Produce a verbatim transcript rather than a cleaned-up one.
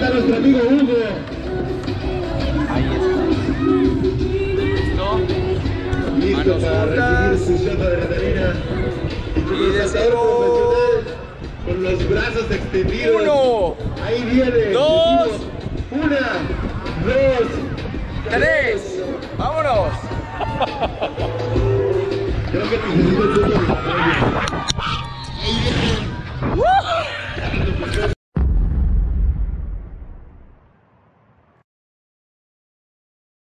está nuestro amigo Hugo. Ahí está. ¿Listo? Listo para recibir su shot de adrenalina. Y como saltador profesional, con los brazos extendidos. Uno, Ahí viene. dos,